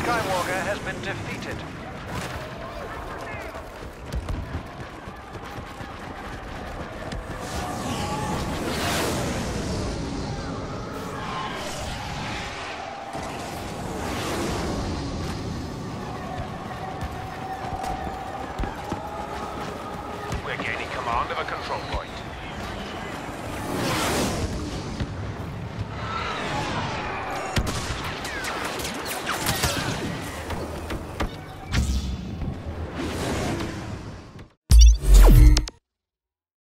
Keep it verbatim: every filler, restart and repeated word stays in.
Skywalker has been defeated. We're gaining command of a control point.